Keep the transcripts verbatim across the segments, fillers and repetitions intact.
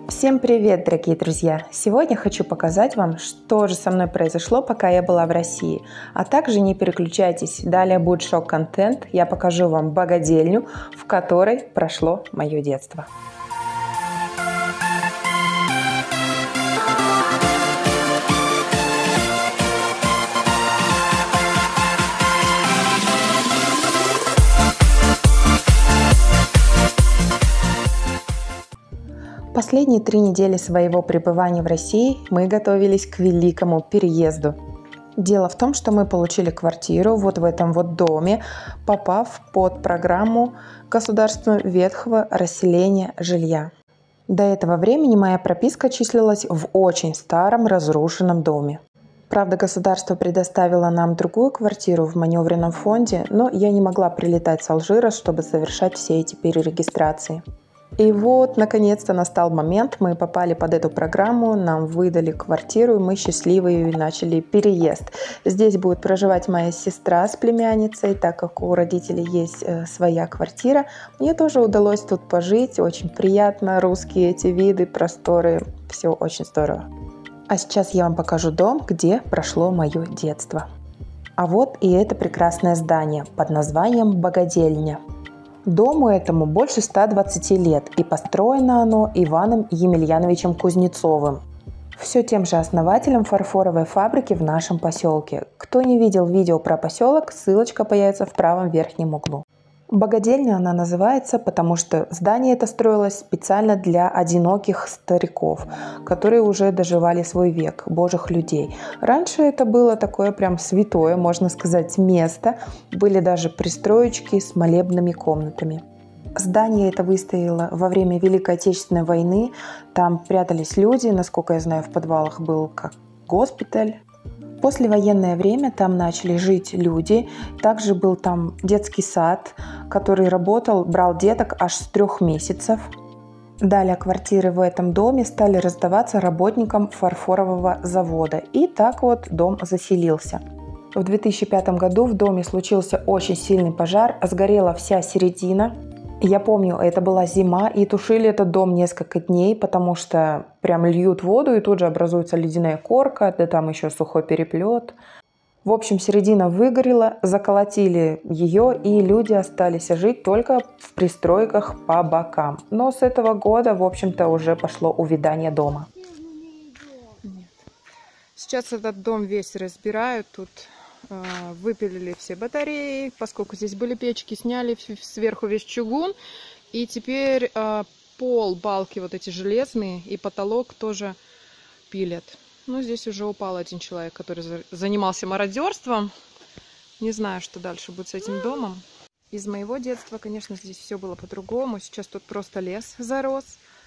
Всем привет, дорогие друзья! Сегодня хочу показать вам, что же со мной произошло, пока я была в России. А также не переключайтесь, далее будет шок-контент. Я покажу вам богадельню, в которой прошло мое детство. Последние три недели своего пребывания в России мы готовились к великому переезду. Дело в том, что мы получили квартиру вот в этом вот доме, попав под программу государства ветхого расселения жилья. До этого времени моя прописка числилась в очень старом разрушенном доме. Правда, государство предоставило нам другую квартиру в маневренном фонде, но я не могла прилетать с Алжира, чтобы совершать все эти перерегистрации. И вот, наконец-то настал момент, мы попали под эту программу, нам выдали квартиру, и мы счастливые начали переезд. Здесь будет проживать моя сестра с племянницей, так как у родителей есть э, своя квартира. Мне тоже удалось тут пожить, очень приятно, русские эти виды, просторы, все очень здорово. А сейчас я вам покажу дом, где прошло мое детство. А вот и это прекрасное здание под названием «Богадельня». Дому этому больше ста двадцати лет, и построено оно Иваном Емельяновичем Кузнецовым, все тем же основателем фарфоровой фабрики в нашем поселке. Кто не видел видео про поселок, ссылочка появится в правом верхнем углу. Богадельня она называется, потому что здание это строилось специально для одиноких стариков, которые уже доживали свой век, божьих людей. Раньше это было такое прям святое, можно сказать, место. Были даже пристроечки с молебными комнатами. Здание это выстояло во время Великой Отечественной войны. Там прятались люди, насколько я знаю, в подвалах был как госпиталь. В послевоенное время там начали жить люди. Также был там детский сад, который работал, брал деток аж с трех месяцев. Далее квартиры в этом доме стали раздаваться работникам фарфорового завода. И так вот дом заселился. В две тысячи пятом году в доме случился очень сильный пожар, сгорела вся середина. Я помню, это была зима, и тушили этот дом несколько дней, потому что прям льют воду, и тут же образуется ледяная корка, да там еще сухой переплет. В общем, середина выгорела, заколотили ее, и люди остались жить только в пристройках по бокам. Но с этого года, в общем-то, уже пошло увядание дома. Нет. Сейчас этот дом весь разбирают, тут выпилили все батареи, поскольку здесь были печки, сняли сверху весь чугун, и теперь э, пол, балки вот эти железные и потолок тоже пилят. Ну, здесь уже упал один человек, который занимался мародерством. Не знаю, что дальше будет с этим домом. Из моего детства, конечно, здесь все было по-другому. Сейчас тут просто лес зарос.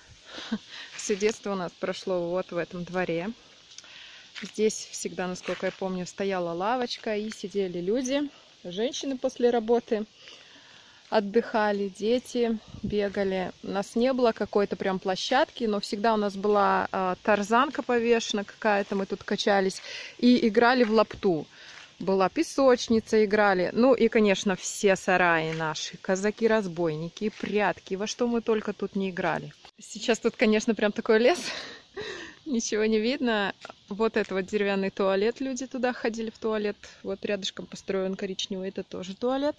Все детство у нас прошло вот в этом дворе. Здесь всегда, насколько я помню, стояла лавочка и сидели люди, женщины после работы отдыхали, дети бегали. У нас не было какой-то прям площадки, но всегда у нас была э, тарзанка повешена какая-то, мы тут качались и играли в лапту. Была песочница, играли. Ну и, конечно, все сараи наши, казаки-разбойники, прятки, во что мы только тут не играли. Сейчас тут, конечно, прям такой лес. Ничего не видно. Вот это вот деревянный туалет. Люди туда ходили в туалет. Вот рядышком построен коричневый. Это тоже туалет.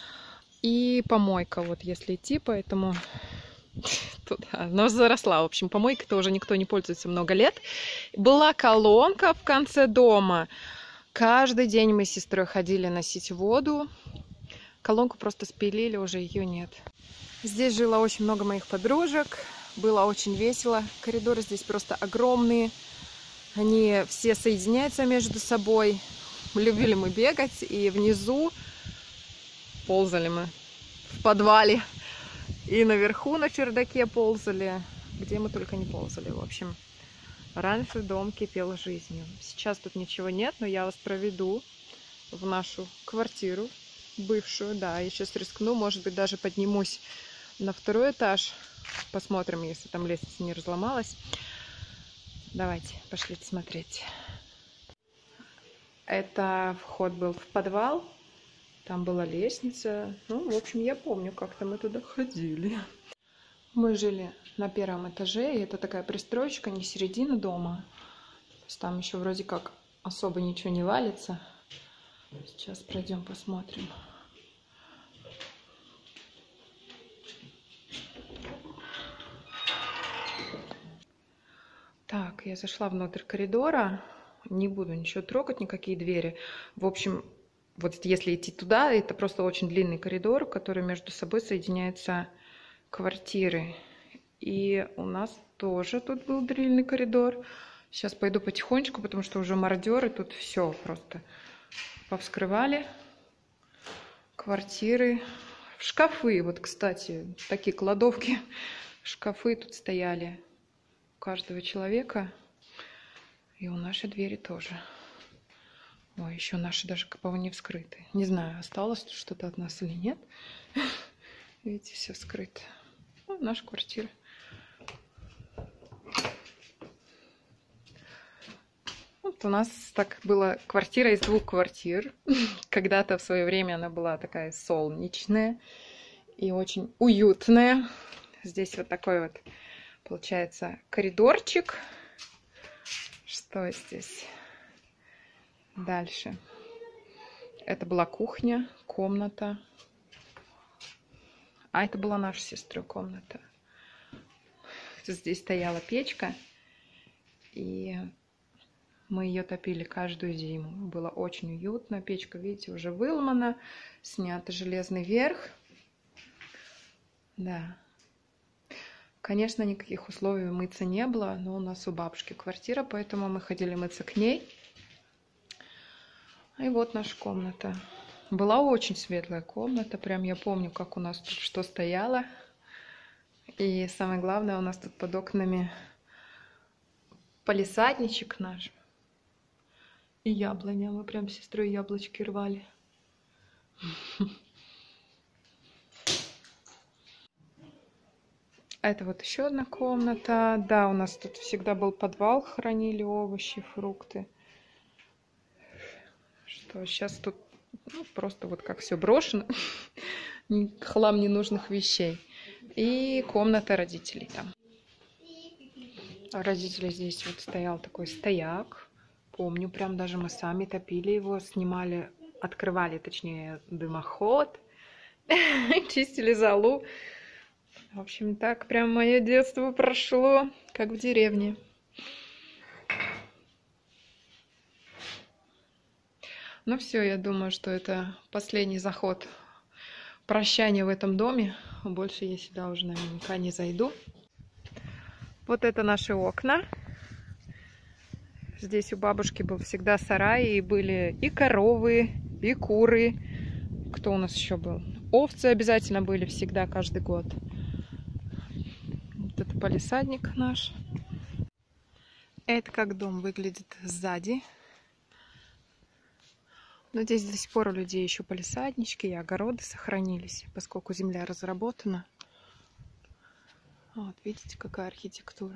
И помойка. Вот если идти, поэтому туда. Она заросла. В общем, помойкой-то уже никто не пользуется много лет. Была колонка в конце дома. Каждый день мы с сестрой ходили носить воду. Колонку просто спилили, уже ее нет. Здесь жило очень много моих подружек. Было очень весело. Коридоры здесь просто огромные. Они все соединяются между собой. Любили мы бегать. И внизу ползали мы в подвале. И наверху на чердаке ползали. Где мы только не ползали. В общем, раньше дом кипел жизнью. Сейчас тут ничего нет, но я вас проведу в нашу квартиру. Бывшую, да. Я сейчас рискну. Может быть, даже поднимусь на второй этаж. Посмотрим, если там лестница не разломалась. Давайте, пошлите смотреть. Это вход был в подвал. Там была лестница. Ну, в общем, я помню, как-то мы туда ходили. Мы жили на первом этаже, и это такая пристроечка, не середина дома. То есть там еще вроде как особо ничего не валится. Сейчас пройдем посмотрим. Так, я зашла внутрь коридора. Не буду ничего трогать, никакие двери. В общем, вот если идти туда, это просто очень длинный коридор, который между собой соединяются квартиры. И у нас тоже тут был длинный коридор. Сейчас пойду потихонечку, потому что уже мародеры тут все просто повскрывали. Квартиры. Шкафы, вот, кстати, такие кладовки. Шкафы тут стояли у каждого человека. И у нашей двери тоже. Ой, еще наши даже, по-моему, не вскрыты. Не знаю, осталось что-то от нас или нет. Видите, все вскрыто. Ну, наша квартира. Вот у нас так была квартира из двух квартир. Когда-то в свое время она была такая солнечная и очень уютная. Здесь вот такой вот, получается, коридорчик. Что здесь дальше? Это была кухня, комната. А это была наша сестры комната. Здесь стояла печка, и мы ее топили каждую зиму. Было очень уютно. Печка, видите, уже выломана. Снят железный верх. Да. Конечно, никаких условий мыться не было, но у нас у бабушки квартира, поэтому мы ходили мыться к ней. И вот наша комната. Была очень светлая комната. Прям я помню, как у нас тут что стояло. И самое главное, у нас тут под окнами палисадничек наш. И яблоня. Мы прям с сестрой яблочки рвали. Это вот еще одна комната. Да, у нас тут всегда был подвал. Хранили овощи, фрукты. Что сейчас тут ну, просто вот как все брошено. Хлам ненужных вещей. И комната родителей там. У родителей здесь вот стоял такой стояк. Помню, прям даже мы сами топили его, снимали, открывали, точнее, дымоход, чистили золу. В общем, так прям мое детство прошло, как в деревне. Ну все, я думаю, что это последний заход, прощание в этом доме. Больше я сюда уже наверняка не зайду. Вот это наши окна. Здесь у бабушки был всегда сарай, и были и коровы, и куры. Кто у нас еще был? Овцы обязательно были всегда, каждый год. Вот это палисадник наш. Это как дом выглядит сзади. Но здесь до сих пор у людей еще палисаднички и огороды сохранились, поскольку земля разработана. Вот, видите, какая архитектура.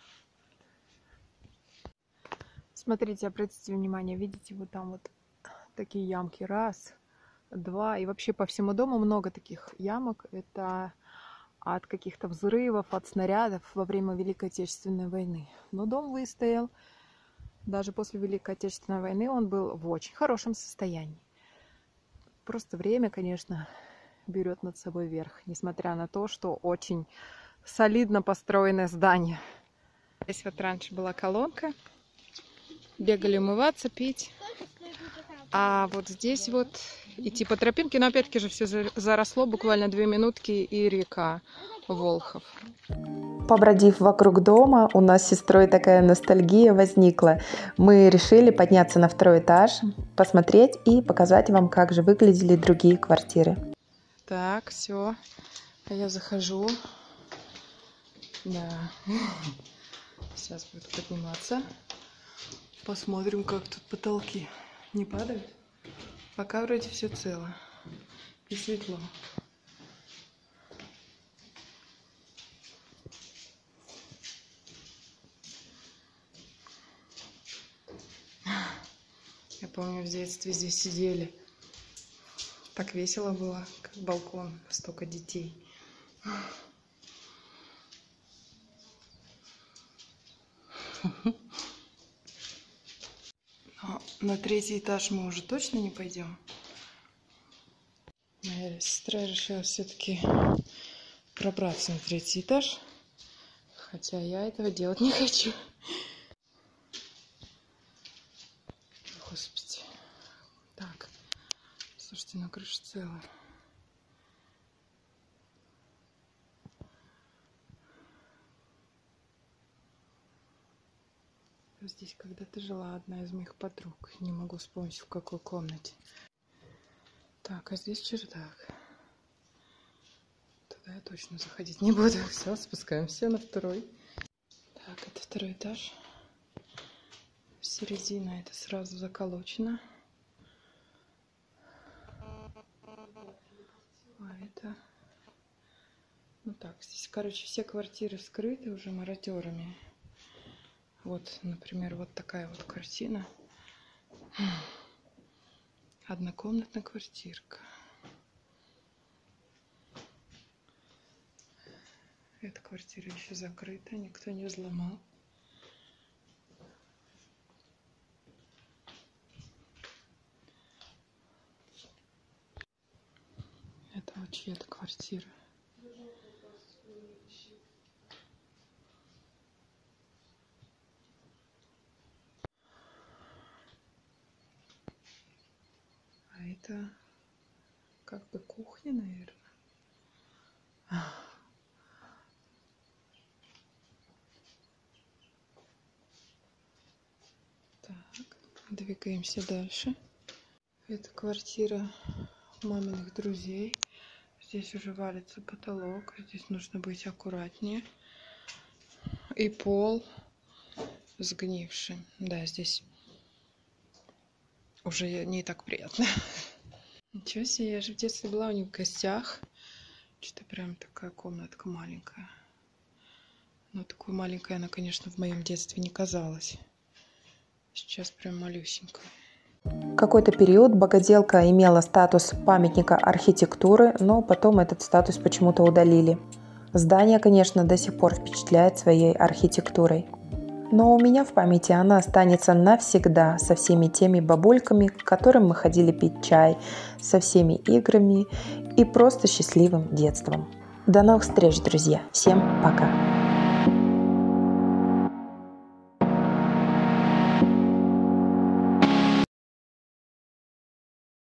Смотрите, обратите внимание, видите, вот там вот такие ямки. Раз, два. И вообще по всему дому много таких ямок. Это от каких-то взрывов, от снарядов во время Великой Отечественной войны. Но дом выстоял. Даже после Великой Отечественной войны он был в очень хорошем состоянии. Просто время, конечно, берет над собой верх. Несмотря на то, что очень солидно построенное здание. Здесь вот раньше была колонка. Бегали умываться, пить. А вот здесь вот идти по тропинке. Но опять-таки же все заросло. Буквально две минутки и река Волхов. Побродив вокруг дома, у нас с сестрой такая ностальгия возникла. Мы решили подняться на второй этаж, посмотреть и показать вам, как же выглядели другие квартиры. Так, все. А я захожу. Да. Сейчас буду подниматься. Посмотрим, как тут потолки. Не падают? Пока вроде все цело. И светло. Я помню, в детстве здесь сидели. Так весело было, как балкон, столько детей. Но на третий этаж мы уже точно не пойдем. Моя сестра решила все-таки пробраться на третий этаж. Хотя я этого делать не хочу. Господи. Так. Слушайте, на крыше целая. Здесь когда-то жила одна из моих подруг. Не могу вспомнить, в какой комнате. Так, а здесь чердак. Туда я точно заходить не буду. Все, спускаемся на второй. Так, это второй этаж. Середина это сразу заколочено. А это... Ну так, здесь, короче, все квартиры скрыты уже мародерами. Вот, например, вот такая вот картина. Однокомнатная квартирка. Эта квартира еще закрыта, никто не взломал. Это вот чья-то квартира. А это как бы кухня, наверное. Так, двигаемся дальше. Это квартира маминых друзей. Здесь уже валится потолок. Здесь нужно быть аккуратнее. И пол сгнивший. Да, здесь уже не так приятно. Ничего себе, я же в детстве была у них в гостях. Что-то прям такая комнатка маленькая. Но такой маленькой она, конечно, в моем детстве не казалась. Сейчас прям малюсенькая. Какой-то период богоделка имела статус памятника архитектуры, но потом этот статус почему-то удалили. Здание, конечно, до сих пор впечатляет своей архитектурой. Но у меня в памяти она останется навсегда со всеми теми бабульками, к которым мы ходили пить чай, со всеми играми и просто счастливым детством. До новых встреч, друзья! Всем пока!